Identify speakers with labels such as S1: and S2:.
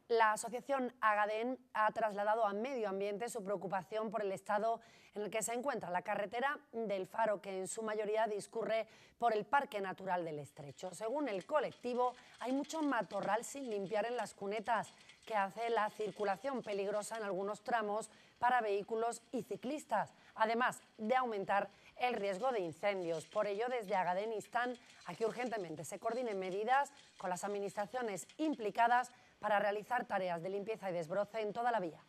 S1: La asociación Agadén ha trasladado a Medio Ambiente su preocupación por el estado en el que se encuentra la carretera del Faro, que en su mayoría discurre por el Parque Natural del Estrecho. Según el colectivo, hay mucho matorral sin limpiar en las cunetas, que hace la circulación peligrosa en algunos tramos para vehículos y ciclistas, además de aumentar el riesgo de incendios. Por ello, desde Agadén instan a que urgentemente se coordinen medidas con las administraciones implicadas para realizar tareas de limpieza y desbroce en toda la vía.